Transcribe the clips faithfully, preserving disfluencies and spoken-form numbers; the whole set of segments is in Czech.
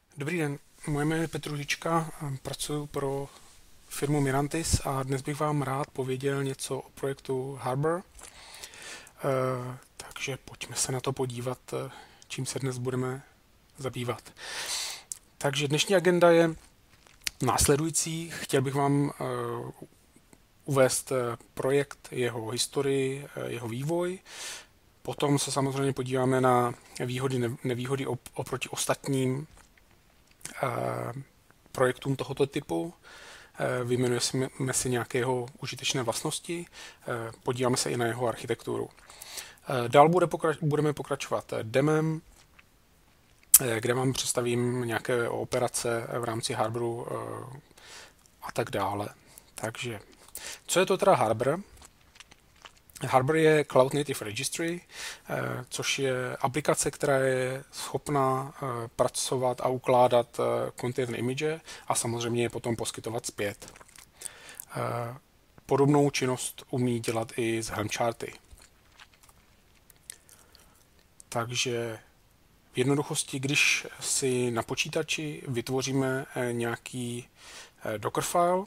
Dobrý den, moje jméno je Petr Růžička, pracuji pro firmu Mirantis a dnes bych vám rád pověděl něco o projektu Harbor. Eh, Takže pojďme se na to podívat, eh, čím se dnes budeme zabývat. Takže dnešní agenda je následující. Chtěl bych vám eh, uvést eh, projekt, jeho historii, eh, jeho vývoj. Potom se samozřejmě podíváme na výhody, ne- nevýhody op- oproti ostatním projektům tohoto typu, vyjmenujeme si nějaké jeho užitečné vlastnosti, podíváme se i na jeho architekturu. Dál bude pokrač- budeme pokračovat demem, kde vám představím nějaké operace v rámci Harboru a tak dále. Takže, co je to teda Harbor? Harbor je Cloud Native Registry, což je aplikace, která je schopná pracovat a ukládat container image a samozřejmě je potom poskytovat zpět. Podobnou činnost umí dělat i z Helm charty. Takže v jednoduchosti, když si na počítači vytvoříme nějaký Dockerfile,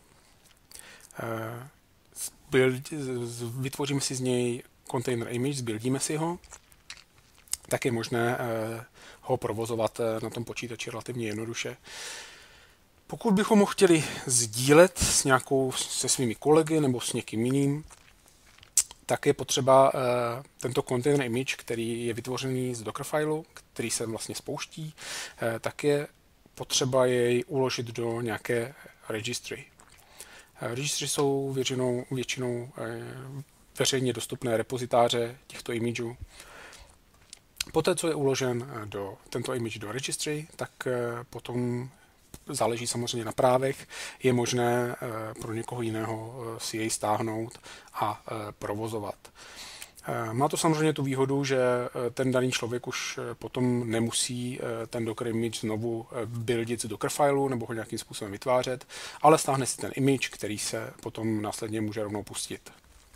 Build, vytvoříme si z něj container image, zbuildíme si ho, tak je možné ho provozovat na tom počítači relativně jednoduše. Pokud bychom ho chtěli sdílet s nějakou, se svými kolegy nebo s někým jiným, tak je potřeba tento container image, který je vytvořený z Dockerfileu, který se vlastně spouští, tak je potřeba jej uložit do nějaké registry. Registry jsou většinou, většinou veřejně dostupné repozitáře těchto imageů. Poté, co je uložen do, tento image do registry, tak potom záleží samozřejmě na právech, je možné pro někoho jiného si jej stáhnout a provozovat. Má to samozřejmě tu výhodu, že ten daný člověk už potom nemusí ten Docker image znovu buildit z Dockerfileu nebo ho nějakým způsobem vytvářet, ale stáhne si ten image, který se potom následně může rovnou pustit.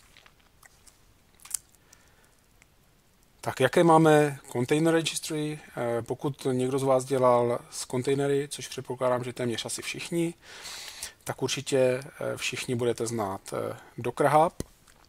Tak jaké máme container registry? Pokud někdo z vás dělal s kontejnery, což předpokládám, že téměř asi všichni, tak určitě všichni budete znát Docker Hub,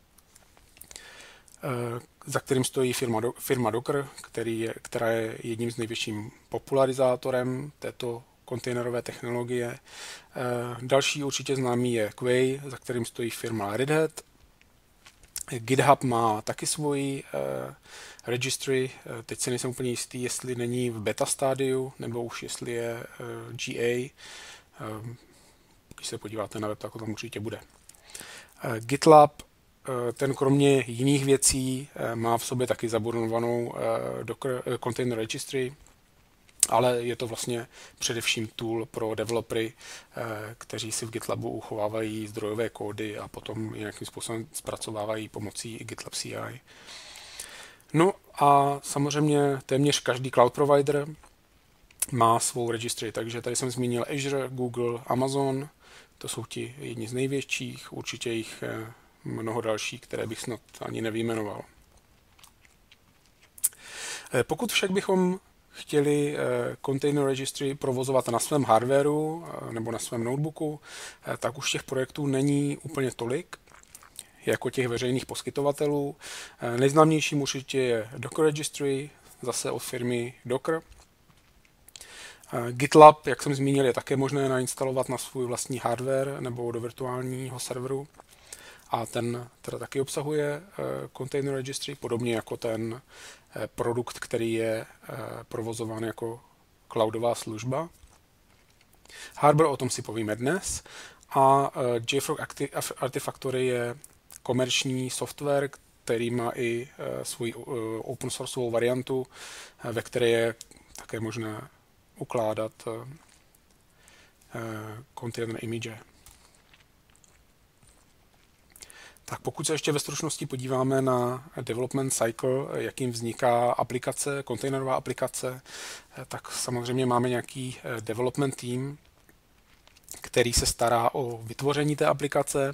za kterým stojí firma, firma Docker, který je, která je jedním z největším popularizátorem této kontejnerové technologie. Další určitě známý je Quay, za kterým stojí firma Red Hat. GitHub má taky svoji registry, teď si nejsem úplně jistý, jestli není v beta stádiu, nebo už jestli je G A. Když se podíváte na web, tak to tam určitě bude. GitLab, ten kromě jiných věcí má v sobě taky zabudovanou Docker Container Registry, ale je to vlastně především tool pro developery, kteří si v GitLabu uchovávají zdrojové kódy a potom nějakým způsobem zpracovávají pomocí GitLab C I. No a samozřejmě téměř každý cloud provider má svou registry, takže tady jsem zmínil Azure, Google, Amazon, to jsou ti jedni z největších, určitě jich mnoho dalších, které bych snad ani nevyjmenoval. Pokud však bychom chtěli container registry provozovat na svém hardwareu nebo na svém notebooku, tak už těch projektů není úplně tolik, jako těch veřejných poskytovatelů. Nejznámějším určitě je Docker Registry, zase od firmy Docker. GitLab, jak jsem zmínil, je také možné nainstalovat na svůj vlastní hardware nebo do virtuálního serveru. A ten teda taky obsahuje Container Registry, podobně jako ten produkt, který je provozován jako cloudová služba. Harbor, o tom si povíme dnes. A JFrog Artifactory je komerční software, který má i svou open sourceovou variantu, ve které je také možné ukládat container image. Tak pokud se ještě ve stručnosti podíváme na development cycle, jakým vzniká aplikace, kontejnerová aplikace, tak samozřejmě máme nějaký development team, který se stará o vytvoření té aplikace,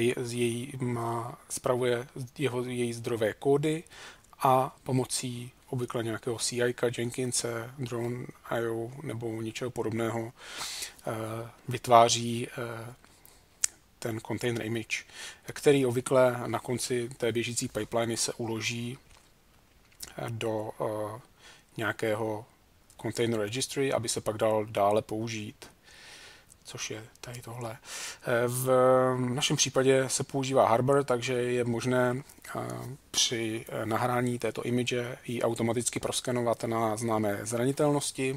její, má, spravuje jeho, její zdrojové kódy a pomocí obvykle nějakého C I ka, Jenkinse, Drone tečka i o nebo něčeho podobného, vytváří ten container image, který obvykle na konci té běžící pipeliny se uloží do nějakého container registry, aby se pak dal dále použít, což je tady tohle. V našem případě se používá Harbor, takže je možné při nahrání této image ji automaticky proskenovat na známé zranitelnosti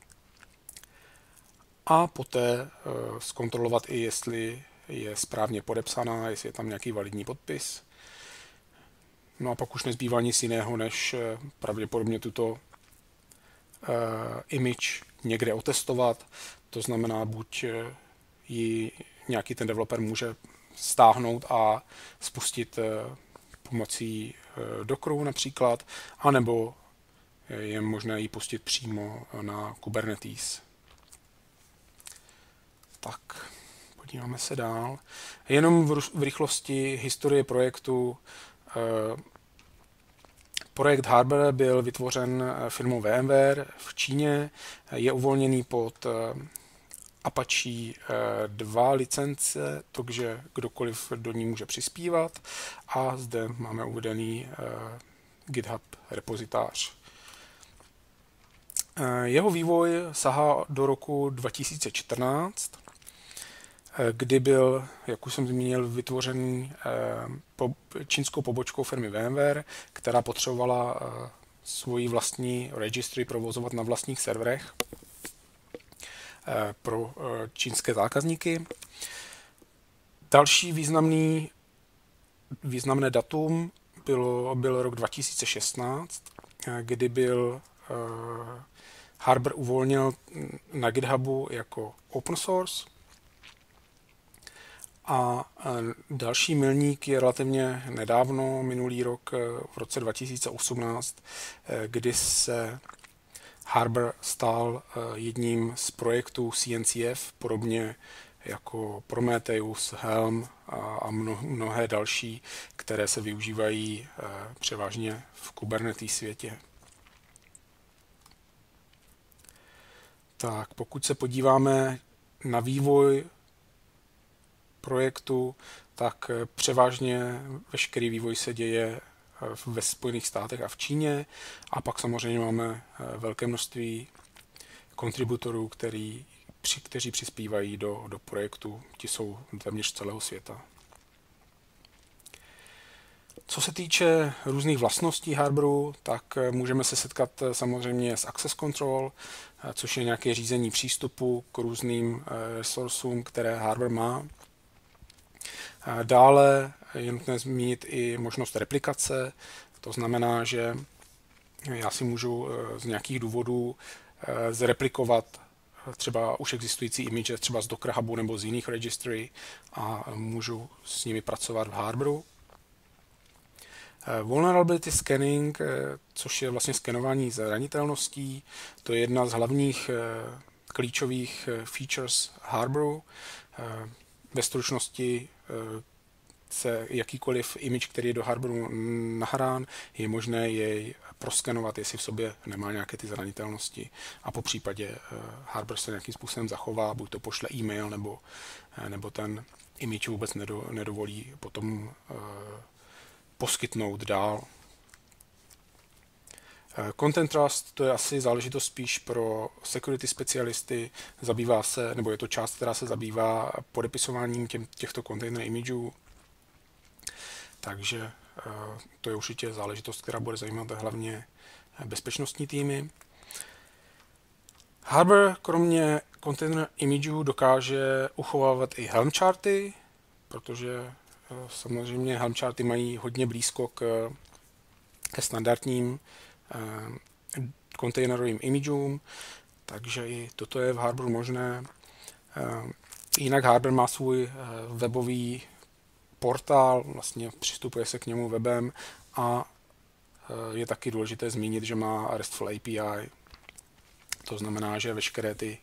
a poté zkontrolovat i, jestli je správně podepsaná, jestli je tam nějaký validní podpis. No a pak už nezbývá nic jiného, než pravděpodobně tuto image někde otestovat. To znamená, buď ji nějaký ten developer může stáhnout a spustit pomocí Dockeru například, anebo je možné ji pustit přímo na Kubernetes. Tak, podíváme se dál. Jenom v rychlosti historie projektu. Projekt Harbor byl vytvořen firmou VMware v Číně, je uvolněný pod Apache dva licence, takže kdokoliv do ní může přispívat a zde máme uvedený GitHub repozitář. Jeho vývoj sahá do roku dva tisíce čtrnáct, kdy byl, jak už jsem zmínil, vytvořený čínskou pobočkou firmy VMware, která potřebovala svoji vlastní registry provozovat na vlastních serverech pro čínské zákazníky. Další významný, významné datum bylo, byl rok dva tisíce šestnáct, kdy byl Harbor uvolnil na GitHubu jako open source. A další milník je relativně nedávno, minulý rok, v roce dva tisíce osmnáct, kdy se Harbor stal jedním z projektů C N C F, podobně jako Prometheus, Helm a mnohé další, které se využívají převážně v Kubernetes světě. Tak, pokud se podíváme na vývoj projektu, tak převážně veškerý vývoj se děje ve Spojených státech a v Číně a pak samozřejmě máme velké množství kontributorů, který, kteří přispívají do, do projektu. Ti jsou téměř celého světa. Co se týče různých vlastností Harboru, tak můžeme se setkat samozřejmě s Access Control, což je nějaké řízení přístupu k různým resursům, které Harbor má. Dále je nutné zmínit i možnost replikace, to znamená, že já si můžu z nějakých důvodů zreplikovat třeba už existující image třeba z Docker Hubu nebo z jiných registry a můžu s nimi pracovat v Harboru. Vulnerability scanning, což je vlastně skenování zranitelností, to je jedna z hlavních klíčových features Harboru. Ve stručnosti se jakýkoliv image, který je do Harboru nahrán, je možné jej proskenovat, jestli v sobě nemá nějaké ty zranitelnosti. A po případě Harbor se nějakým způsobem zachová, buď to pošle e-mail, nebo, nebo ten image vůbec nedo, nedovolí potom poskytnout dál. Content Trust, to je asi záležitost spíš pro security specialisty, zabývá se, nebo je to část, která se zabývá podepisováním těm, těchto container imageů. Takže to je určitě záležitost, která bude zajímat hlavně bezpečnostní týmy. Harbor kromě container imageů dokáže uchovávat i Helm charty, protože samozřejmě Helm charty mají hodně blízko k, ke standardním kontejnerovým imageům, takže i toto je v Harboru možné. Jinak Harbor má svůj webový portál, vlastně přistupuje se k němu webem a je taky důležité zmínit, že má RESTful A P I. To znamená, že veškeré ty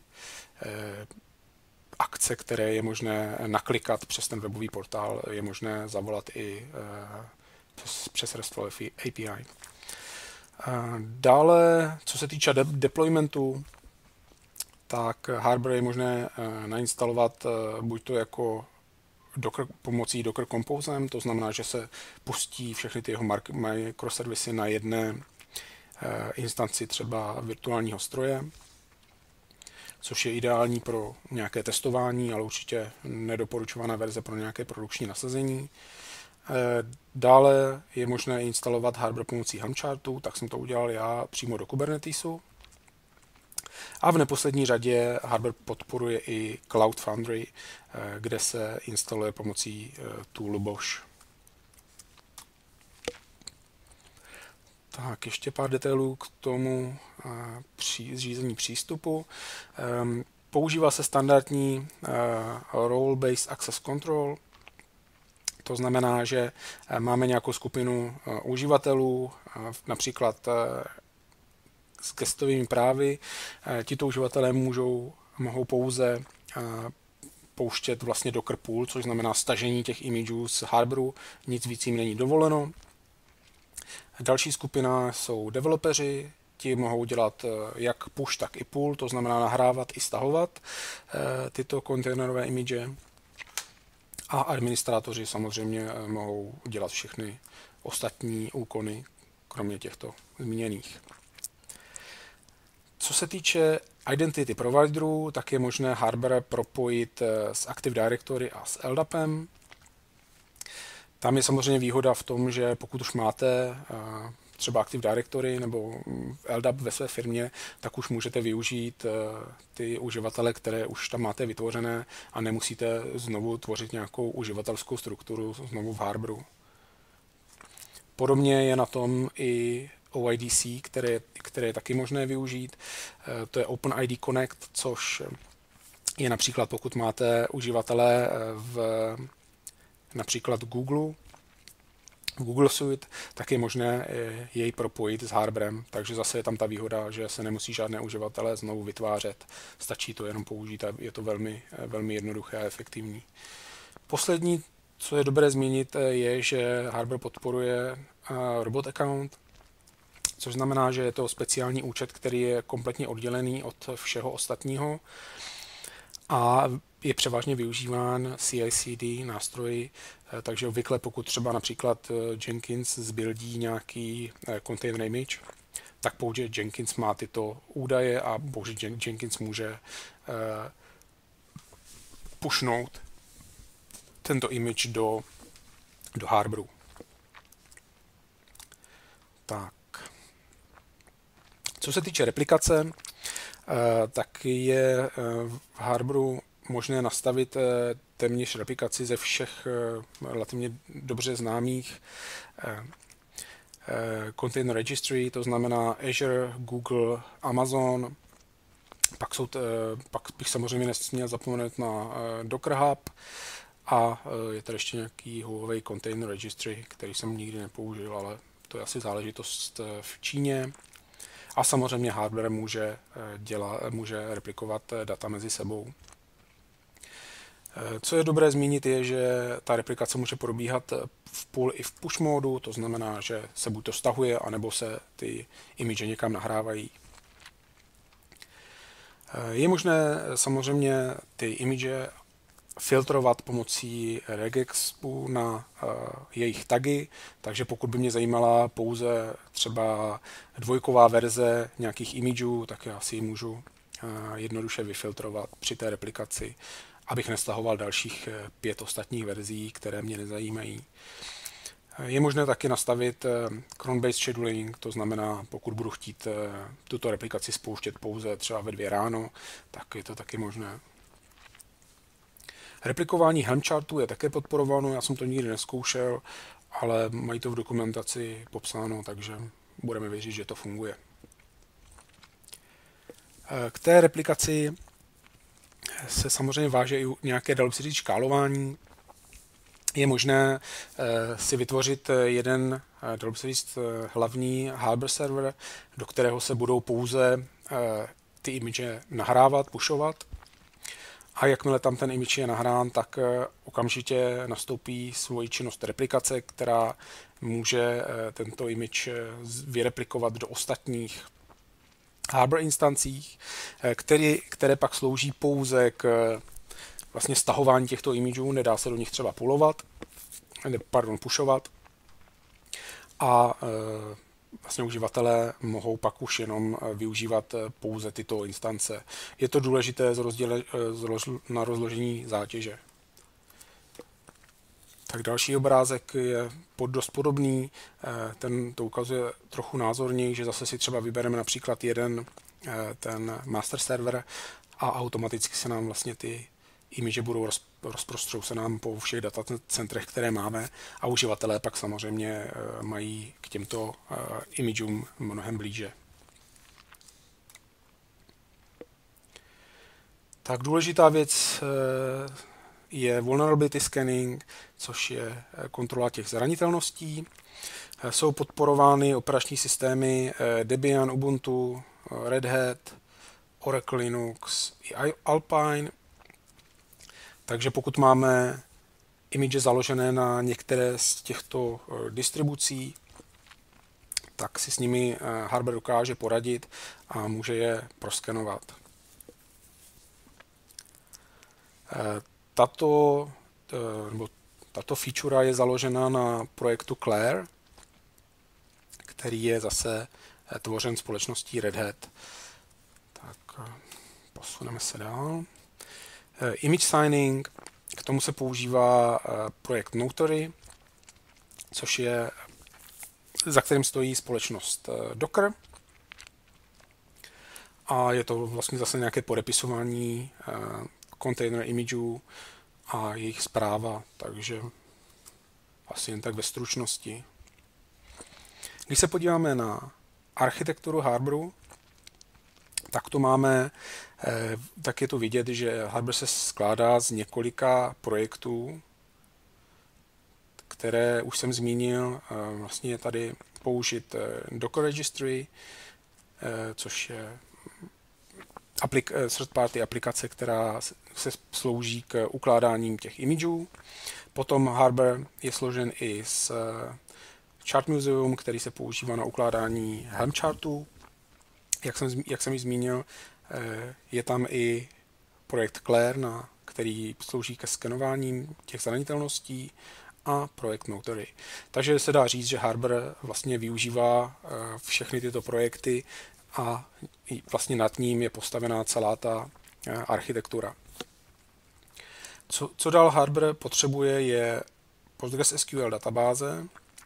akce, které je možné naklikat přes ten webový portál, je možné zavolat i přes RESTful A P I. Dále, co se týče de- deploymentu, tak Harbor je možné nainstalovat buď to jako Docker, pomocí Docker Composem, to znamená, že se pustí všechny ty jeho microservisy na jedné instanci třeba virtuálního stroje, což je ideální pro nějaké testování, ale určitě nedoporučovaná verze pro nějaké produkční nasazení. Dále je možné instalovat Harbor pomocí Helm chartu, tak jsem to udělal já přímo do Kubernetesu. A v neposlední řadě Harbor podporuje i Cloud Foundry, kde se instaluje pomocí toolu Bosch. Tak, ještě pár detailů k tomu při zřízení přístupu. Používá se standardní Role-Based Access Control. To znamená, že máme nějakou skupinu uživatelů, například s gestovými právy. Tito uživatelé můžou, mohou pouze pouštět vlastně Docker pool, což znamená stažení těch imageů z Harboru, nic víc jim není dovoleno. Další skupina jsou developeři, ti mohou dělat jak push, tak i pull, to znamená nahrávat i stahovat tyto kontejnerové image. A administrátoři samozřejmě mohou dělat všechny ostatní úkony, kromě těchto zmíněných. Co se týče identity providerů, tak je možné Harbor propojit s Active Directory a s LDAPem. Tam je samozřejmě výhoda v tom, že pokud už máte třeba Active Directory nebo L D A P ve své firmě, tak už můžete využít ty uživatele, které už tam máte vytvořené a nemusíte znovu tvořit nějakou uživatelskou strukturu znovu v Harboru. Podobně je na tom i O I D C, které, které je taky možné využít. To je OpenID Connect, což je například pokud máte uživatele v například Google, v Google Suite, tak je možné jej propojit s Harborem, takže zase je tam ta výhoda, že se nemusí žádné uživatele znovu vytvářet, stačí to jenom použít a je to velmi, velmi jednoduché a efektivní. Poslední, co je dobré zmínit, je, že Harbor podporuje robot account, což znamená, že je to speciální účet, který je kompletně oddělený od všeho ostatního a je převážně využíván C I C D nástroji, takže obvykle pokud třeba například Jenkins zbuildí nějaký container image, tak pouze Jenkins má tyto údaje a pouze Jenkins může pushnout tento image do, do Harboru. Tak. Co se týče replikace, tak je v Harboru možné nastavit téměř replikaci ze všech relativně dobře známých container registry, to znamená Azure, Google, Amazon. Pak, jsou t, pak bych samozřejmě nesměl zapomenout na Docker Hub a je tady ještě nějaký Huawei Container Registry, který jsem nikdy nepoužil, ale to je asi záležitost v Číně. A samozřejmě hardware může, dělat, může replikovat data mezi sebou. Co je dobré zmínit je, že ta replikace může probíhat v pull i v push módu, to znamená, že se buď to stahuje, anebo se ty image někam nahrávají. Je možné samozřejmě ty image filtrovat pomocí regexu na uh, jejich tagy, takže pokud by mě zajímala pouze třeba dvojková verze nějakých imageů, tak já si ji můžu uh, jednoduše vyfiltrovat při té replikaci, abych nestahoval dalších pět ostatních verzí, které mě nezajímají. Je možné taky nastavit cron-based scheduling, to znamená, pokud budu chtít tuto replikaci spouštět pouze třeba ve dvě ráno, tak je to taky možné. Replikování Helm chartu je také podporováno, já jsem to nikdy nezkoušel, ale mají to v dokumentaci popsáno, takže budeme věřit, že to funguje. K té replikaci se samozřejmě váže i nějaké další škálování. Je možné si vytvořit jeden další hlavní Harbor server, do kterého se budou pouze ty image nahrávat, pushovat. A jakmile tam ten image je nahrán, tak okamžitě nastoupí svoji činnost replikace, která může tento image vyreplikovat do ostatních Harbor instancích, které, které pak slouží pouze k vlastně stahování těchto imageů, nedá se do nich třeba pulovat, pardon, pushovat. A vlastně uživatelé mohou pak už jenom využívat pouze tyto instance. Je to důležité z rozděle, na rozložení zátěže. Tak další obrázek je pod dost podobný, ten to ukazuje trochu názorněji, že zase si třeba vybereme například jeden ten master server a automaticky se nám vlastně ty image budou rozprostřou se nám po všech datacentrech, které máme, a uživatelé pak samozřejmě mají k těmto imageům mnohem blíže. Tak důležitá věc je vulnerability scanning, což je kontrola těch zranitelností. Jsou podporovány operační systémy Debian, Ubuntu, Red Hat, Oracle Linux i Alpine. Takže pokud máme image založené na některé z těchto distribucí, tak si s nimi hardware dokáže poradit a může je proskenovat. Tato, nebo tato feature je založena na projektu Claire, který je zase tvořen společností Red Hat. Tak posuneme se dál. Image signing, k tomu se používá projekt Notary, což je, za kterým stojí společnost Docker. A je to vlastně zase nějaké podepisování container imageů a jejich správa, takže asi jen tak ve stručnosti. Když se podíváme na architekturu Harboru, tak to máme, tak je to vidět, že Harbor se skládá z několika projektů, které už jsem zmínil. Vlastně je tady použit Docker Registry, což je third-party aplikace, která se slouží k ukládáním těch imageů. Potom Harbor je složen i z Chart Museum, který se používá na ukládání Helm chartů. Jak jsem, jak jsem ji zmínil, je tam i projekt Claire, na který slouží ke skenování těch zranitelností, a projekt Notary. Takže se dá říct, že Harbor vlastně využívá všechny tyto projekty a vlastně nad ním je postavená celá ta architektura. Co, co dál Harbor potřebuje, je PostgreSQL databáze,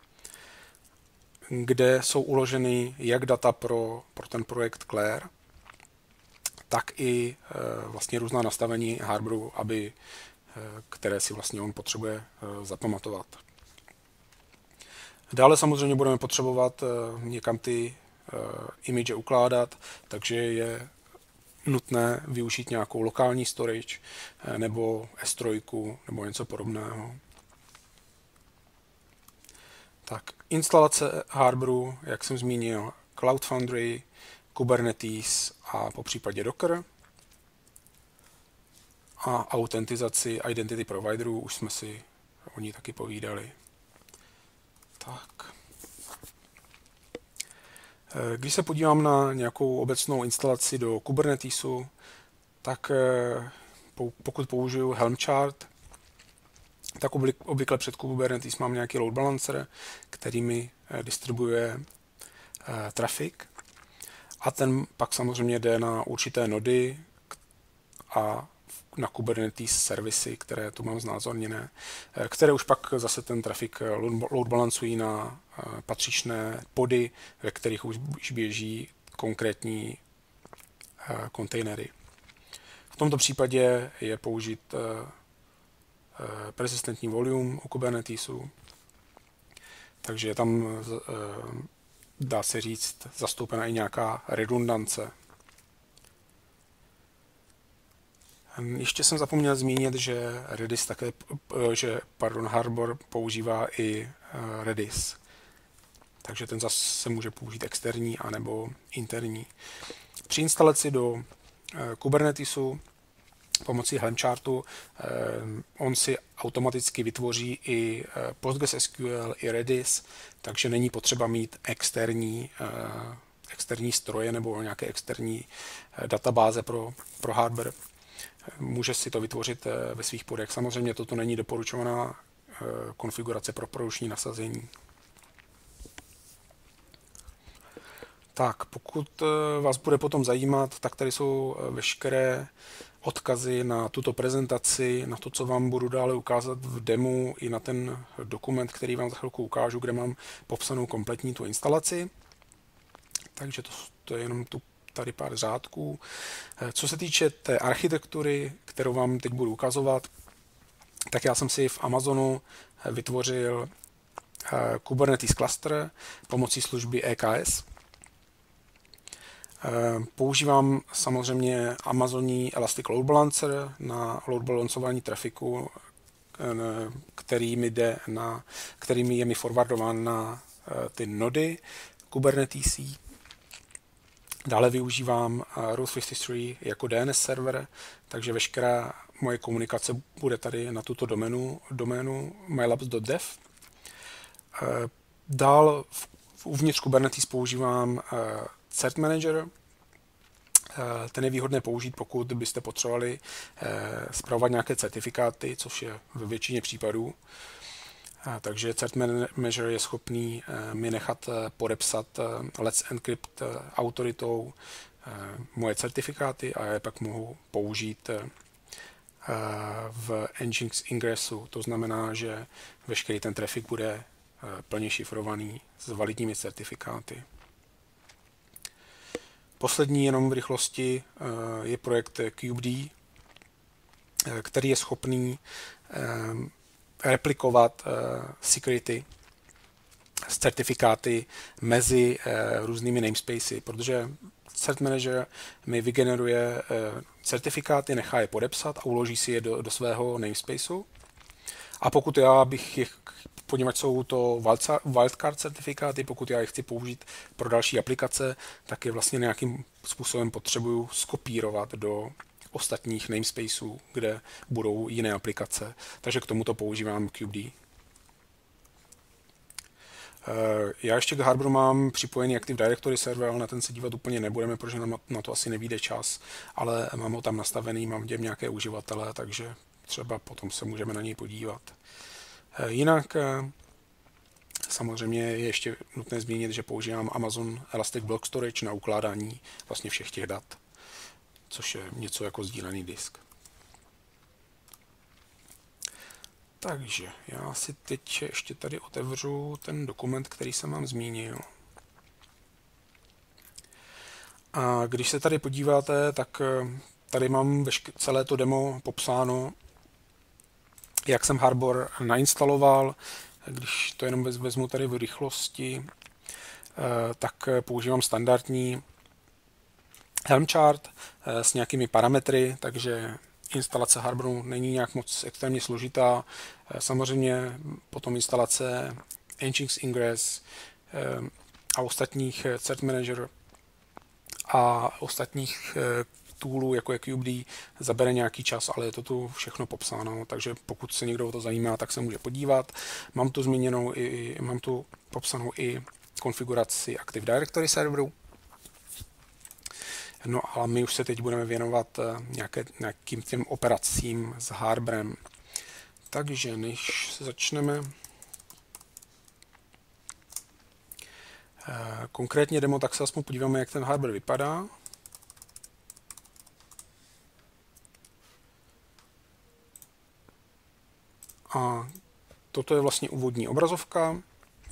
kde jsou uloženy jak data pro, pro ten projekt Claire, tak i e, vlastně různá nastavení Harboru, aby, e, které si vlastně on potřebuje e, zapamatovat. Dále samozřejmě budeme potřebovat e, někam ty e, image ukládat, takže je nutné využít nějakou lokální storage e, nebo S tři nebo něco podobného. Tak, instalace Harboru, jak jsem zmínil, Cloud Foundry, Kubernetes a po případě Docker. A autentizaci identity providerů, už jsme si o ní taky povídali. Tak. Když se podívám na nějakou obecnou instalaci do Kubernetesu, tak pokud použiju Helm chart, tak obvykle před Kubernetes mám nějaký load balancer, který mi distribuuje trafik. A ten pak samozřejmě jde na určité nody a na Kubernetes servisy, které tu mám znázorněné, které už pak zase ten trafik load balancují na patřičné pody, ve kterých už běží konkrétní kontejnery. V tomto případě je použit persistentní volume u Kubernetesu, takže je tam, dá se říct, zastoupena i nějaká redundance. Ještě jsem zapomněl zmínit, že Redis také, že pardon, Harbor používá i Redis. Takže ten zase může použít externí anebo interní. Při instalaci do Kubernetesu pomocí Helm chartu on si automaticky vytvoří i PostgreSQL, i Redis, takže není potřeba mít externí, externí stroje nebo nějaké externí databáze pro, pro hardware. Může si to vytvořit ve svých podech. Samozřejmě toto není doporučovaná konfigurace pro produkční nasazení. Tak, pokud vás bude potom zajímat, tak tady jsou veškeré odkazy na tuto prezentaci, na to, co vám budu dále ukázat v demu, i na ten dokument, který vám za chvilku ukážu, kde mám popsanou kompletní tu instalaci. Takže to, to je jenom tu, tady pár řádků. Co se týče té architektury, kterou vám teď budu ukazovat, tak já jsem si v Amazonu vytvořil Kubernetes cluster pomocí služby E K S. Používám samozřejmě Amazonní Elastic Load Balancer na load balancování trafiku, který mi, jde na, který mi je mi forwardován na ty nody Kubernetes. Dále využívám Route padesát tři jako D N S server, takže veškerá moje komunikace bude tady na tuto doménu, doménu mylabs tečka dev. Dál uvnitř Kubernetes používám Cert Manager. Ten je výhodné použít, pokud byste potřebovali spravovat nějaké certifikáty, což je ve většině případů. Takže Cert Manager je schopný mi nechat podepsat Let's Encrypt autoritou moje certifikáty a já je pak mohu použít v Nginx ingresu. To znamená, že veškerý ten trafik bude plně šifrovaný s validními certifikáty. Poslední jenom v rychlosti je projekt kubed, který je schopný replikovat security s certifikáty mezi různými namespacey, protože Cert Manager mi vygeneruje certifikáty, nechá je podepsat a uloží si je do, do svého namespaceu. A pokud já bych je, poněvadž jsou to wildcard certifikáty, pokud já je chci použít pro další aplikace, tak je vlastně nějakým způsobem potřebuju skopírovat do ostatních namespaceů, kde budou jiné aplikace. Takže k tomuto používám kubed. Já ještě k hardwareu mám připojený Active Directory server, ale na ten se dívat úplně nebudeme, protože nám na to asi nevyjde čas, ale mám ho tam nastavený, mám v něm nějaké uživatele, takže třeba potom se můžeme na něj podívat. Jinak samozřejmě je ještě nutné zmínit, že používám Amazon Elastic Block Storage na ukládání vlastně všech těch dat, což je něco jako sdílený disk. Takže já si teď ještě tady otevřu ten dokument, který jsem vám zmínil. A když se tady podíváte, tak tady mám celé to demo popsáno, jak jsem hardware nainstaloval. Když to jenom vezmu tady v rychlosti, tak používám standardní Helm chart s nějakými parametry, takže instalace hardwareu není nějak moc extrémně složitá. Samozřejmě potom instalace Nginx Ingress a ostatních Cert Manager a ostatních toolů, jako je kubed, zabere nějaký čas, ale je to tu všechno popsáno, takže pokud se někdo o to zajímá, tak se může podívat. Mám tu zmíněnou i, mám tu popsanou i konfiguraci Active Directory serveru. No a my už se teď budeme věnovat nějaké, nějakým těm operacím s hardwarem. Takže než začneme konkrétně demo, tak se aspoň podíváme, jak ten hardware vypadá. A toto je vlastně úvodní obrazovka.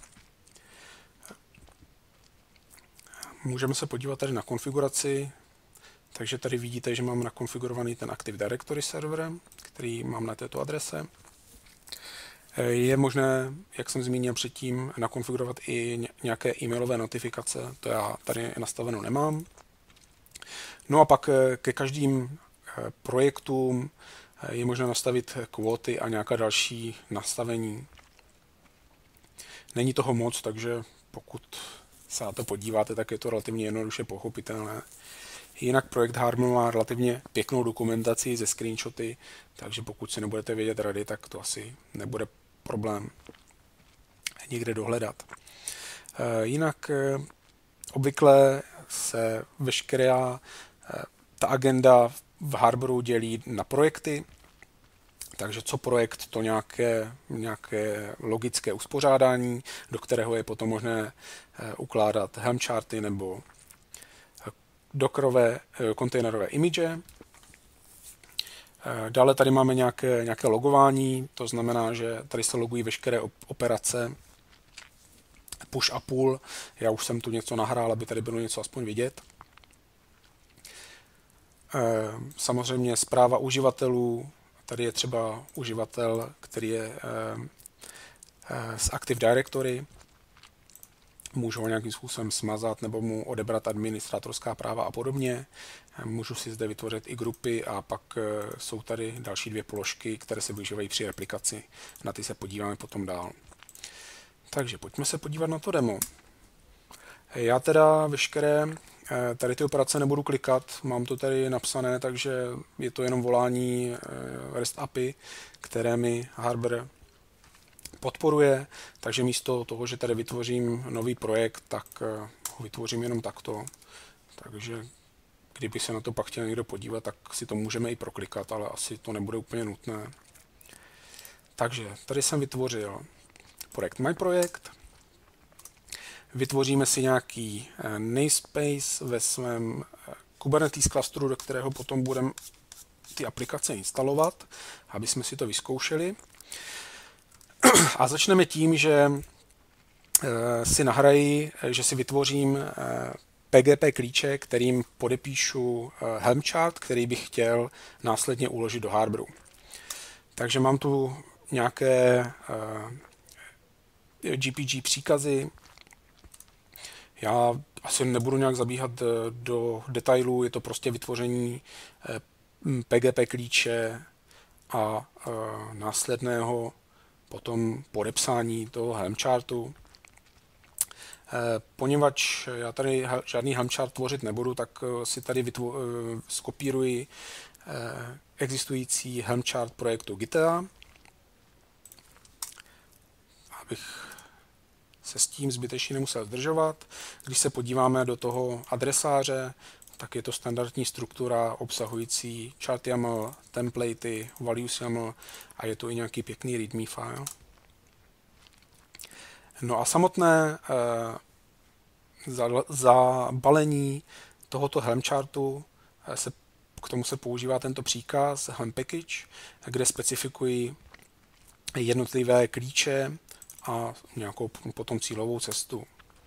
Můžeme se podívat tady na konfiguraci. Takže tady vidíte, že mám nakonfigurovaný ten Active Directory server, který mám na této adrese. Je možné, jak jsem zmínil předtím, nakonfigurovat i nějaké e-mailové notifikace, to já tady nastaveno nemám. No a pak ke každým projektům je možné nastavit kvóty a nějaká další nastavení. Není toho moc, takže pokud se na to podíváte, tak je to relativně jednoduše pochopitelné. Jinak projekt Harbor má relativně pěknou dokumentaci ze screenshoty, takže pokud si nebudete vědět rady, tak to asi nebude problém někde dohledat. Jinak obvykle se veškerá ta agenda v Harboru dělí na projekty, takže co projekt, to nějaké, nějaké logické uspořádání, do kterého je potom možné ukládat Helm charty nebo dockerové kontejnerové image. Dále tady máme nějaké, nějaké logování, to znamená, že tady se logují veškeré operace push a pull. Já už jsem tu něco nahrál, aby tady bylo něco aspoň vidět. Samozřejmě zpráva uživatelů. Tady je třeba uživatel, který je z Active Directory. Můžu ho nějakým způsobem smazat nebo mu odebrat administrátorská práva a podobně. Můžu si zde vytvořit i grupy a pak jsou tady další dvě položky, které se využívají při replikaci. Na ty se podíváme potom dál. Takže pojďme se podívat na to demo. Já teda veškeré tady ty operace nebudu klikat, mám to tady napsané, takže je to jenom volání REST A P I, které mi Harbor podporuje, takže místo toho, že tady vytvořím nový projekt, tak ho vytvořím jenom takto. Takže kdyby se na to pak chtěl někdo podívat, tak si to můžeme i proklikat, ale asi to nebude úplně nutné. Takže tady jsem vytvořil projekt MyProjekt. Vytvoříme si nějaký namespace ve svém Kubernetes clusteru, do kterého potom budeme ty aplikace instalovat, aby jsme si to vyzkoušeli. A začneme tím, že si nahraji, že si vytvořím P G P klíče, kterým podepíšu Helm chart, který bych chtěl následně uložit do Harboru. Takže mám tu nějaké G P G příkazy. Já asi nebudu nějak zabíhat do detailů, je to prostě vytvoření P G P klíče a následného potom podepsání toho Helm chartu. Poněvadž já tady žádný Helm chart tvořit nebudu, tak si tady vytvo- skopíruji existující Helm chart projektu G T A, abych se s tím zbytečně nemusel zdržovat. Když se podíváme do toho adresáře, tak je to standardní struktura obsahující chart Y A M L, templatey, values Y A M L a je to i nějaký pěkný readme file. No a samotné eh, zabalení tohoto Helm chartu, eh, se, k tomu se používá tento příkaz Helm package, kde specifikuji jednotlivé klíče a nějakou potom cílovou cestu.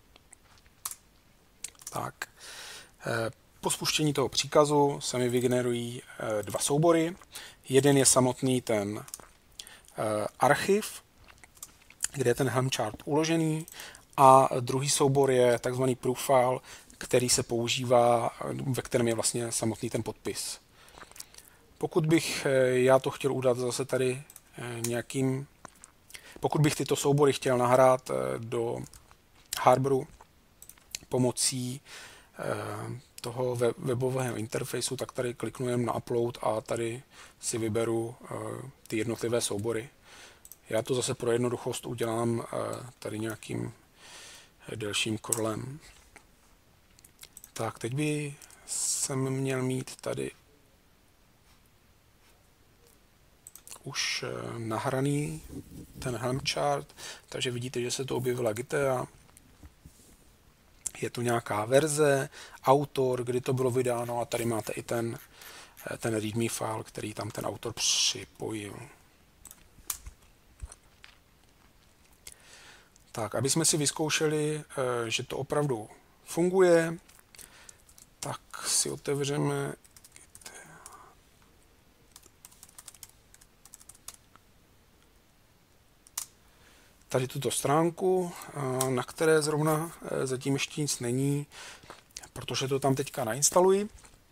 Tak. Eh, po spuštění toho příkazu se mi vygenerují eh, dva soubory. Jeden je samotný ten eh, archiv, kde je ten Helm chart uložený, a druhý soubor je takzvaný proof file, který se používá, ve kterém je vlastně samotný ten podpis. Pokud bych já to chtěl udat zase tady nějakým, pokud bych tyto soubory chtěl nahrát do Harboru pomocí toho webového interfejsu, tak tady kliknu jen na upload a tady si vyberu ty jednotlivé soubory. Já to zase pro jednoduchost udělám tady nějakým delším korlem. Tak, teď by jsem měl mít tady už nahraný ten Helm chart, takže vidíte, že se to objevila G T A. Je tu nějaká verze, autor, kdy to bylo vydáno, a tady máte i ten, ten readme file, který tam ten autor připojil. Tak, aby jsme si vyzkoušeli, že to opravdu funguje, tak si otevřeme tady tuto stránku, na které zrovna zatím ještě nic není, protože to tam teďka nainstaluji.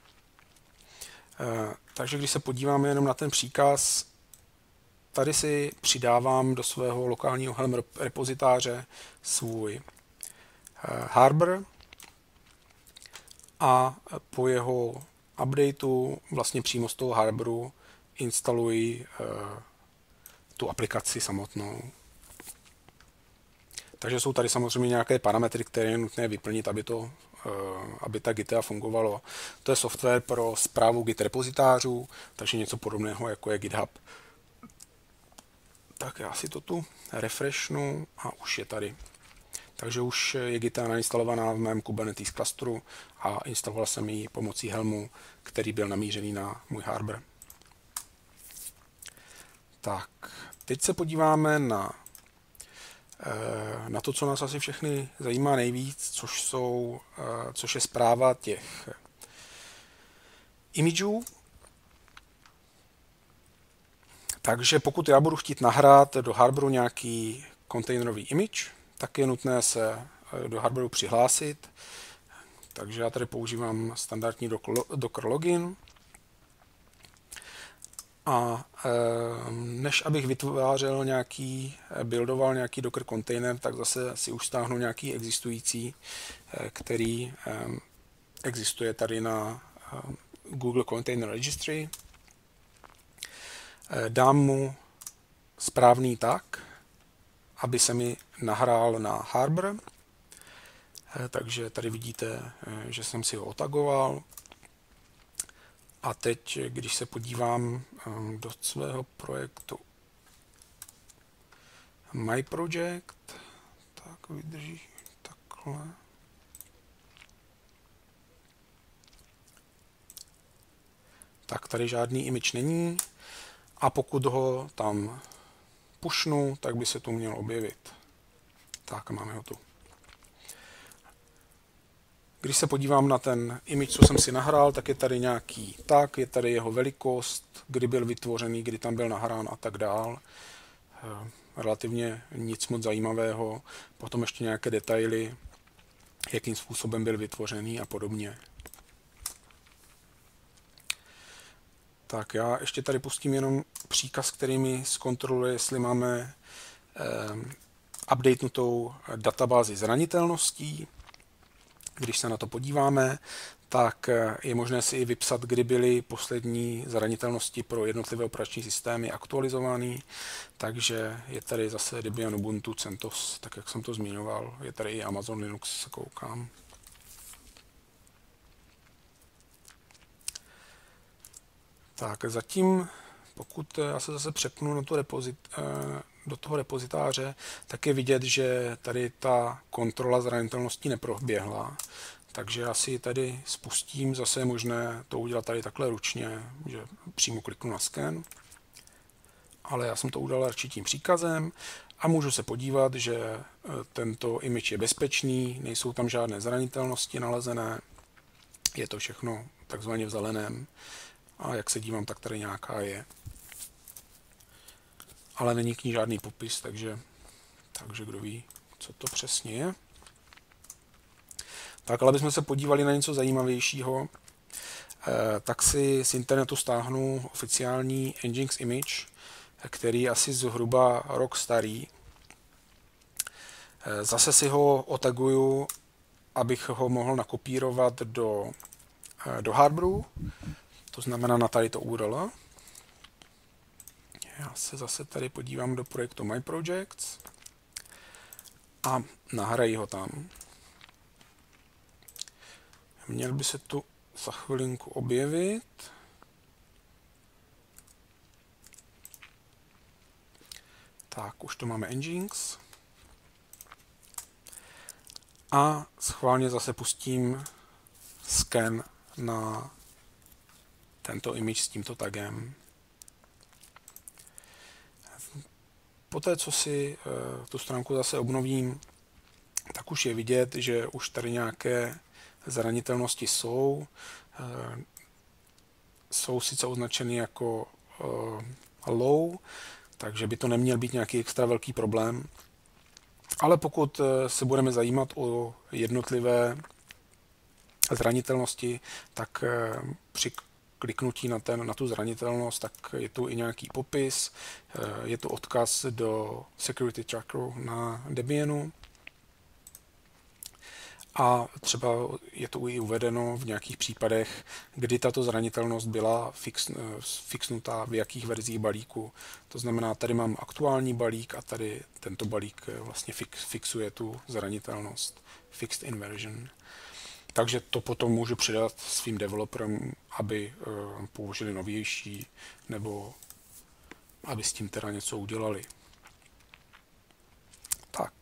Takže když se podíváme jenom na ten příkaz, tady si přidávám do svého lokálního Helm repozitáře svůj Harbor a po jeho updateu vlastně přímo z toho Harboru instaluji tu aplikaci samotnou. Takže jsou tady samozřejmě nějaké parametry, které je nutné vyplnit, aby, to, aby ta Git fungovalo. To je software pro správu Git repozitářů, takže něco podobného, jako je GitHub. Tak já si to tu refreshnu a už je tady. Takže už je Git nainstalovaná v mém Kubernetes klastru a instaloval jsem ji pomocí Helmu, který byl namířený na můj Harbor. Tak, teď se podíváme na, na to, co nás asi všechny zajímá nejvíc, což, jsou, což je správa těch imidžů. Takže pokud já budu chtít nahrát do Harboru nějaký kontejnerový image, tak je nutné se do Harboru přihlásit. Takže já tady používám standardní Docker login. A než abych vytvářel nějaký, buildoval nějaký Docker kontejner, tak zase si už stáhnu nějaký existující, který existuje tady na Google Container Registry. Dám mu správný tag, aby se mi nahrál na Harbor. Takže tady vidíte, že jsem si ho otagoval. A teď, když se podívám do svého projektu My Project, tak vydrží takhle. Tak tady žádný image není. A pokud ho tam pušnu, tak by se tu měl objevit. Tak, máme ho tu. Když se podívám na ten image, co jsem si nahrál, tak je tady nějaký tag, je tady jeho velikost, kdy byl vytvořený, kdy tam byl nahrán a tak dál. Relativně nic moc zajímavého. Potom ještě nějaké detaily, jakým způsobem byl vytvořený a podobně. Tak já ještě tady pustím jenom příkaz, který mi zkontroluje, jestli máme eh, updatenutou databázi zranitelností. Když se na to podíváme, tak je možné si i vypsat, kdy byly poslední zranitelnosti pro jednotlivé operační systémy aktualizovány. Takže je tady zase Debian, Ubuntu, CentOS, tak jak jsem to zmiňoval. Je tady i Amazon Linux, se koukám. Tak zatím, pokud já se zase přepnu na tu repozit, do toho repozitáře, tak je vidět, že tady ta kontrola zranitelnosti neproběhla. Takže já si tady spustím, zase je možné to udělat tady takhle ručně, že přímo kliknu na scan. Ale já jsem to udělal radši tím příkazem a můžu se podívat, že tento image je bezpečný, nejsou tam žádné zranitelnosti nalezené, je to všechno takzvaně v zeleném. A jak se dívám, tak tady nějaká je. Ale není k ní žádný popis, takže, takže kdo ví, co to přesně je. Tak, ale bychom se podívali na něco zajímavějšího, eh, tak si z internetu stáhnu oficiální Nginx image, který je asi zhruba rok starý. Eh, zase si ho otaguju, abych ho mohl nakopírovat do, eh, do Harboru. To znamená na tady to U R L. Já se zase tady podívám do projektu My Projects a nahraji ho tam. Měl by se tu za chvilinku objevit. Tak, už tu máme Nginx. A schválně zase pustím scan na tento image s tímto tagem. Poté, co si uh, tu stránku zase obnovím, tak už je vidět, že už tady nějaké zranitelnosti jsou. Uh, jsou sice označeny jako uh, low, takže by to neměl být nějaký extra velký problém. Ale pokud uh, se budeme zajímat o jednotlivé zranitelnosti, tak uh, při kliknutí na, ten, na tu zranitelnost, tak je tu i nějaký popis, je tu odkaz do security trackeru na Debianu A třeba je to i uvedeno v nějakých případech, kdy tato zranitelnost byla fix, fixnutá v jakých verzích balíku. To znamená, tady mám aktuální balík a tady tento balík vlastně fix, fixuje tu zranitelnost. Fixed inversion. Takže to potom můžu přidat svým developerům, aby použili novější nebo aby s tím teda něco udělali. Tak.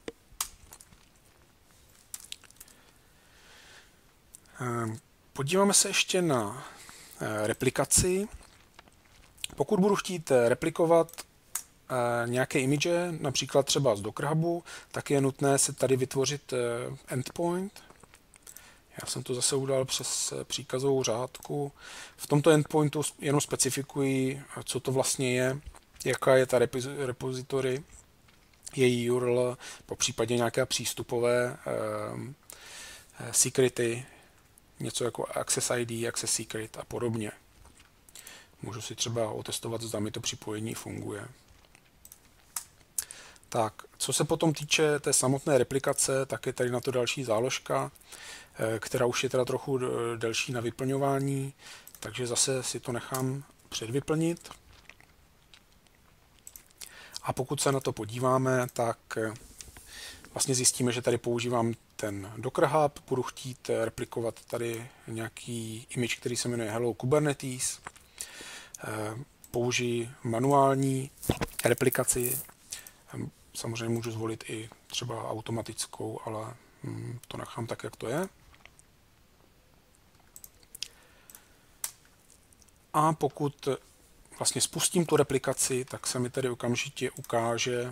Podíváme se ještě na replikaci. Pokud budu chtít replikovat nějaké image, například třeba z Docker Hubu, tak je nutné se tady vytvořit endpoint. Já jsem to zase udal přes příkazovou řádku. V tomto endpointu jenom specifikuji, co to vlastně je, jaká je ta repository, její U R L, po případě nějaké přístupové eh, secrety, něco jako Access I D, Access Secret a podobně. Můžu si třeba otestovat, zda mi to připojení funguje. Tak, co se potom týče té samotné replikace, tak je tady na to další záložka, která už je teda trochu delší na vyplňování, takže zase si to nechám předvyplnit. A pokud se na to podíváme, tak vlastně zjistíme, že tady používám ten Docker Hub, budu chtít replikovat tady nějaký image, který se jmenuje Hello Kubernetes, použiji manuální replikaci, samozřejmě můžu zvolit i třeba automatickou, ale to nechám tak, jak to je. A pokud vlastně spustím tu replikaci, tak se mi tady okamžitě ukáže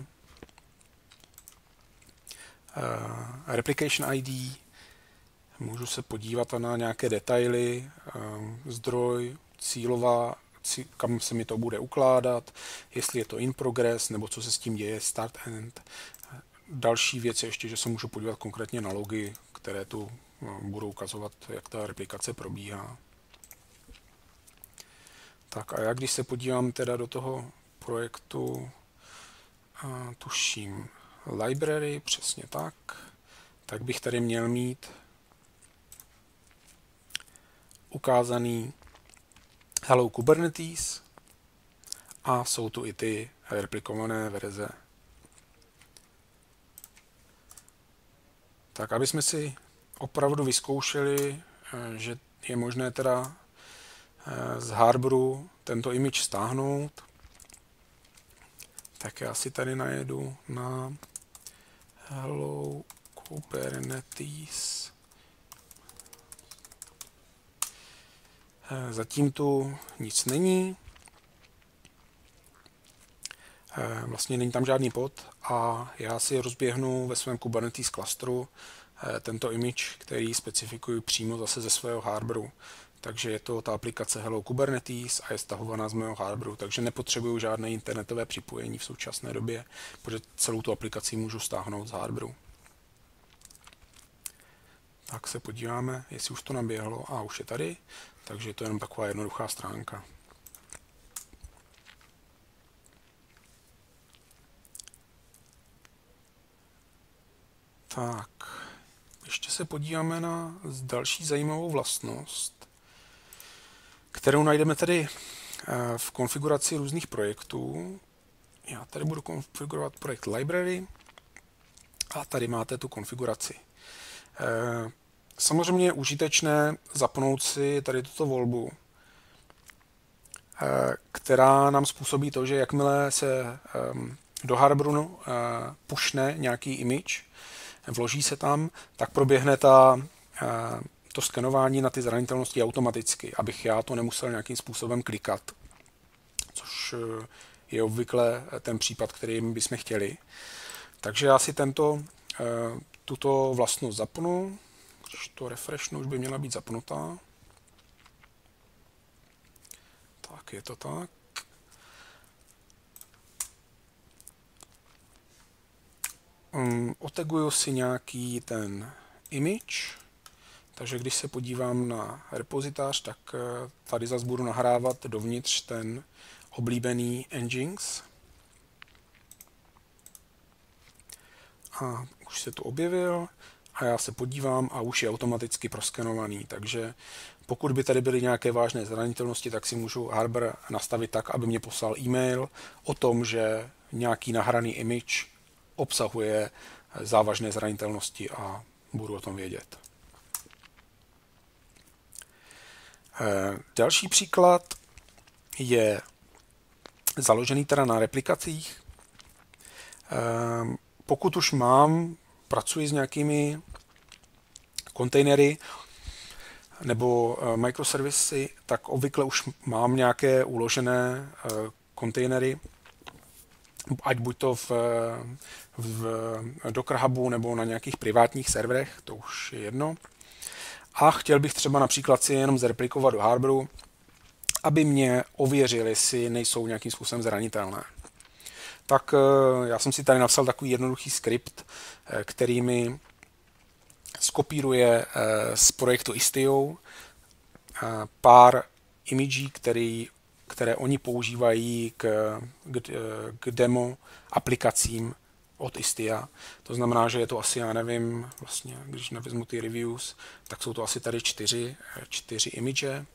Replication I D. Můžu se podívat na nějaké detaily, zdroj, cílová, kam se mi to bude ukládat, jestli je to in progress, nebo co se s tím děje, start end. Další věc je ještě, že se můžu podívat konkrétně na logy, které tu budou ukazovat, jak ta replikace probíhá. Tak a já když se podívám teda do toho projektu, a tuším library, přesně tak, tak bych tady měl mít ukázaný Hello Kubernetes a jsou tu i ty replikované verze. Tak, aby jsme si opravdu vyzkoušeli, že je možné teda z Harboru tento image stáhnout, tak já si tady najedu na Hello Kubernetes. Zatím tu nic není. Vlastně není tam žádný pod a já si rozběhnu ve svém Kubernetes klastru tento image, který specifikuji přímo zase ze svého Harboru. Takže je to ta aplikace Hello Kubernetes a je stahovaná z mého Harboru, takže nepotřebuju žádné internetové připojení v současné době, protože celou tu aplikaci můžu stáhnout z Harboru. Tak se podíváme, jestli už to naběhlo a už je tady, takže je to jenom taková jednoduchá stránka. Tak, ještě se podíváme na další zajímavou vlastnost, kterou najdeme tady v konfiguraci různých projektů. Já tady budu konfigurovat projekt library a tady máte tu konfiguraci. Samozřejmě je užitečné zapnout si tady tuto volbu, která nám způsobí to, že jakmile se do Harboru pušne nějaký image, vloží se tam, tak proběhne ta, to skenování na ty zranitelnosti automaticky, abych já to nemusel nějakým způsobem klikat, což je obvykle ten případ, který bychom chtěli. Takže já si tento, tuto vlastnost zapnu, když to refreshnu, už by měla být zapnutá. Tak, je to tak. Um, otaguju si nějaký ten image, takže když se podívám na repozitář, tak tady zase budu nahrávat dovnitř ten oblíbený Nginx. A už se tu objevil a já se podívám a už je automaticky proskenovaný. Takže pokud by tady byly nějaké vážné zranitelnosti, tak si můžu Harbor nastavit tak, aby mě poslal e-mail o tom, že nějaký nahraný image obsahuje závažné zranitelnosti a budu o tom vědět. Další příklad je založený teda na replikacích. Pokud už mám, pracuji s nějakými kontejnery nebo microservisy, tak obvykle už mám nějaké uložené kontejnery, ať buď to v, v Docker Hubu nebo na nějakých privátních serverech, to už je jedno. A chtěl bych třeba například si jenom zreplikovat do Harboru, aby mě ověřili, jestli nejsou nějakým způsobem zranitelné. Tak já jsem si tady napsal takový jednoduchý skript, který mi skopíruje z projektu Istio pár imidží, který, které oni používají k, k, k demo aplikacím od Istia. To znamená, že je to asi, já nevím, vlastně, když nevezmu ty reviews, tak jsou to asi tady čtyři, čtyři imidže.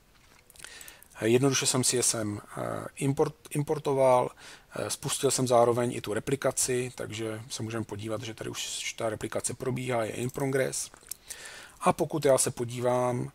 Jednoduše jsem si je sem import, importoval, spustil jsem zároveň i tu replikaci, takže se můžeme podívat, že tady už ta replikace probíhá, je in progress. A pokud já se podívám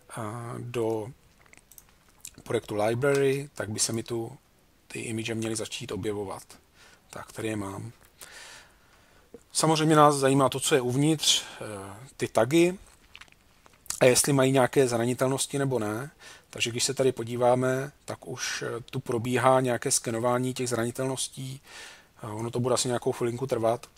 do projektu library, tak by se mi tu ty image měly začít objevovat. Tak, tady je mám. Samozřejmě nás zajímá to, co je uvnitř, ty tagy, a jestli mají nějaké zranitelnosti nebo ne. Takže když se tady podíváme, tak už tu probíhá nějaké skenování těch zranitelností. Ono to bude asi nějakou chvilinku trvat,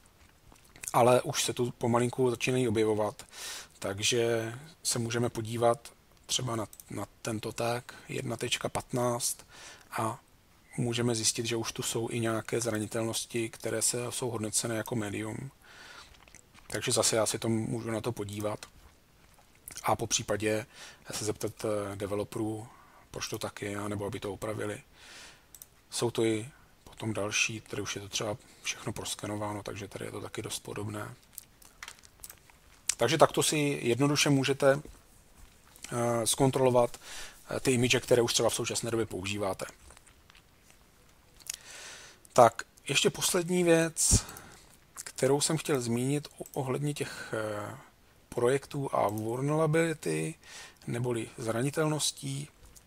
ale už se tu pomalinku začínají objevovat. Takže se můžeme podívat třeba na, na tento tag jedna tečka patnáct a můžeme zjistit, že už tu jsou i nějaké zranitelnosti, které se, jsou hodnocené jako medium. Takže zase já si to můžu na to podívat a po případě se zeptat developerů, proč to tak je, nebo aby to opravili. Jsou to i potom další, tady už je to třeba všechno proskenováno, takže tady je to taky dost podobné. Takže takto si jednoduše můžete zkontrolovat ty image, které už třeba v současné době používáte. Tak, ještě poslední věc, kterou jsem chtěl zmínit ohledně těch projektů a vulnerability, neboli zranitelností,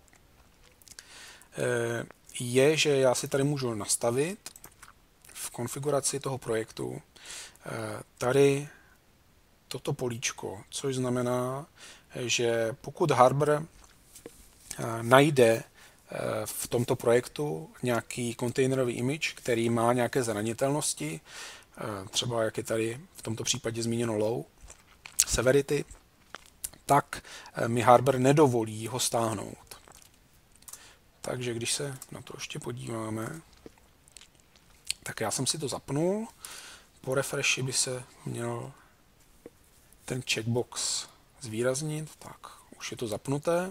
je, že já si tady můžu nastavit v konfiguraci toho projektu tady toto políčko, což znamená, že pokud Harbor najde v tomto projektu nějaký kontejnerový image, který má nějaké zranitelnosti, třeba jak je tady v tomto případě zmíněno low severity, tak mi Harbor nedovolí ho stáhnout. Takže když se na to ještě podíváme, tak já jsem si to zapnul, po refreshi by se měl ten checkbox zvýraznit, tak už je to zapnuté.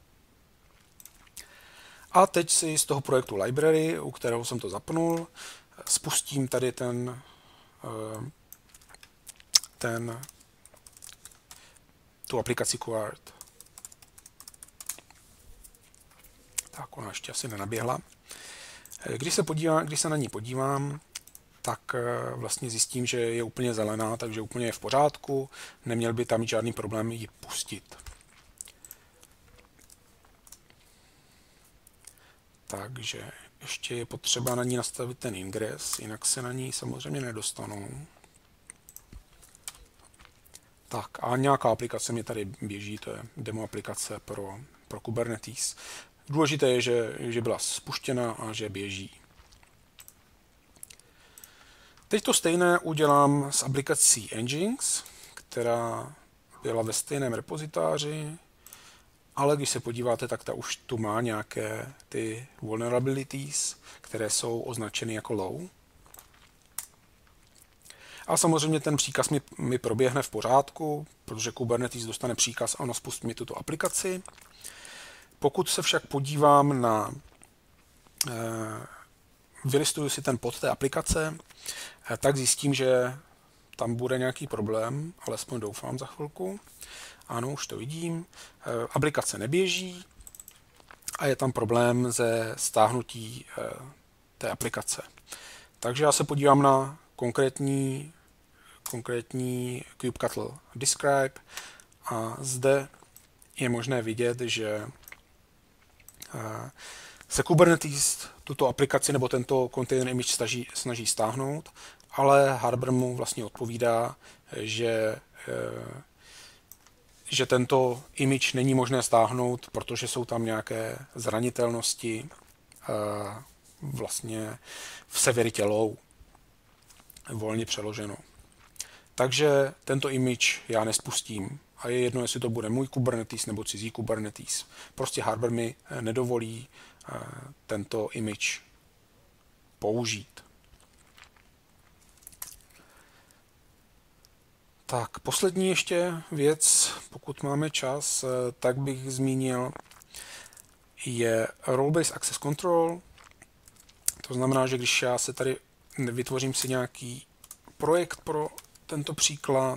A teď si z toho projektu library, u kterého jsem to zapnul, spustím tady ten, ten tu aplikaci Quart. Tak ona ještě asi nenaběhla. Když se, podívám, když se na ní podívám, tak vlastně zjistím, že je úplně zelená, takže úplně je v pořádku, neměl by tam mít žádný problém ji pustit. Takže ještě je potřeba na ní nastavit ten ingres, jinak se na ní samozřejmě nedostanou. Tak a nějaká aplikace mě tady běží, to je demo aplikace pro, pro Kubernetes. Důležité je, že, že byla spuštěna a že běží. Teď to stejné udělám s aplikací Nginx, která byla ve stejném repozitáři, ale když se podíváte, tak ta už tu má nějaké ty vulnerabilities, které jsou označeny jako low. A samozřejmě ten příkaz mi, mi proběhne v pořádku, protože Kubernetes dostane příkaz a ono spustí mi tuto aplikaci. Pokud se však podívám na, eh, vylistuju si ten pod té aplikace, eh, tak zjistím, že tam bude nějaký problém, alespoň doufám za chvilku. Ano, už to vidím. Aplikace neběží a je tam problém ze stáhnutí té aplikace. Takže já se podívám na konkrétní, konkrétní kubectl describe a zde je možné vidět, že se Kubernetes tuto aplikaci nebo tento container image snaží, snaží stáhnout, ale Harbor mu vlastně odpovídá, že, že tento image není možné stáhnout, protože jsou tam nějaké zranitelnosti vlastně v severitě low, volně přeloženo. Takže tento image já nespustím. A je jedno, jestli to bude můj Kubernetes nebo cizí Kubernetes. Prostě Harbor mi nedovolí tento image použít. Tak, poslední ještě věc, pokud máme čas, tak bych zmínil, je Role-Based Access Control. To znamená, že když já se tady vytvořím si nějaký projekt pro tento příklad,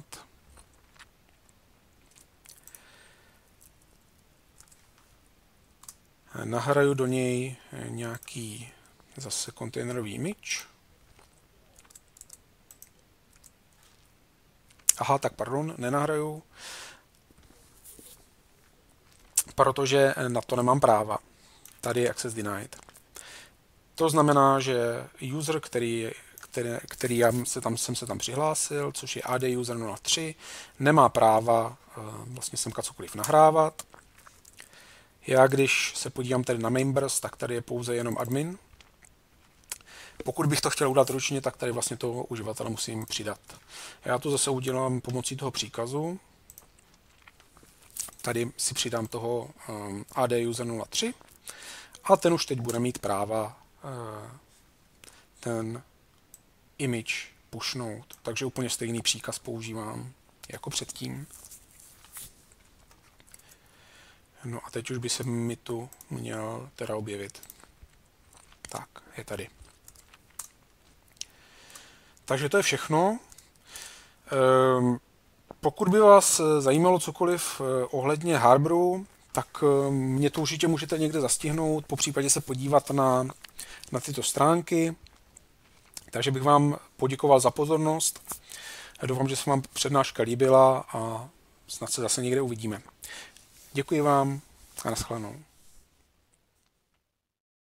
nahraju do něj nějaký zase kontejnerový image. Aha, tak pardon, nenahraju, protože na to nemám práva. Tady je access denied. To znamená, že user, který, který, který já se tam, jsem se tam přihlásil, což je A D user nula tři, nemá práva vlastně semka cokoliv nahrávat. Já když se podívám tady na members, tak tady je pouze jenom admin. Pokud bych to chtěl udělat ručně, tak tady vlastně toho uživatele musím přidat. Já to zase udělám pomocí toho příkazu. Tady si přidám toho um, A D user nula tři a ten už teď bude mít práva uh, ten image pushnout. Takže úplně stejný příkaz používám jako předtím. No a teď už by se mi tu měl teda objevit. Tak, je tady. Takže to je všechno. Pokud by vás zajímalo cokoliv ohledně Harboru, tak mě to určitě můžete někde zastihnout, popřípadě se podívat na, na tyto stránky. Takže bych vám poděkoval za pozornost. Doufám, že se vám přednáška líbila a snad se zase někde uvidíme. Děkuji vám a nashledanou.